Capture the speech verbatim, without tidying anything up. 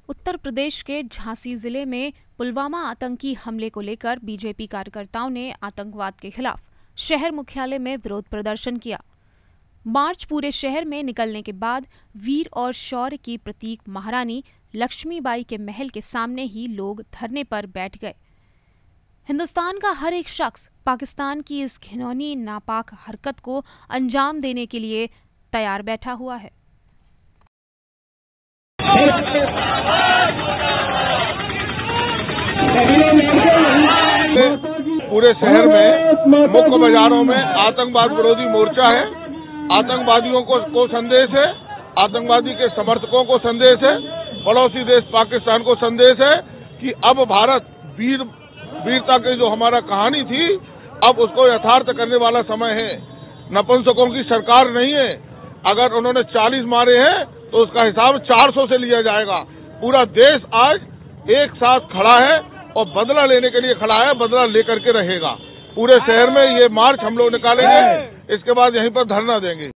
उत्तर प्रदेश के झांसी जिले में पुलवामा आतंकी हमले को लेकर बीजेपी कार्यकर्ताओं ने आतंकवाद के खिलाफ शहर मुख्यालय में विरोध प्रदर्शन किया। मार्च पूरे शहर में निकलने के बाद वीर और शौर्य की प्रतीक महारानी लक्ष्मीबाई के महल के सामने ही लोग धरने पर बैठ गए। हिंदुस्तान का हर एक शख्स पाकिस्तान की इस घिनौनी नापाक हरकत को अंजाम देने के लिए तैयार बैठा हुआ है। पूरे शहर में मुख्य बाजारों में आतंकवाद विरोधी मोर्चा है। आतंकवादियों को, को संदेश है, आतंकवादी के समर्थकों को संदेश है, पड़ोसी देश पाकिस्तान को संदेश है कि अब भारत वीर वीरता की जो हमारा कहानी थी, अब उसको यथार्थ करने वाला समय है। नपुंसकों की सरकार नहीं है। अगर उन्होंने चालीस मारे हैं तो उसका हिसाब चार सौ से लिया जाएगा। पूरा देश आज एक साथ खड़ा है और बदला लेने के लिए खड़ा है, बदला लेकर के रहेगा। पूरे शहर में ये मार्च हम लोग निकालेंगे, इसके बाद यहीं पर धरना देंगे।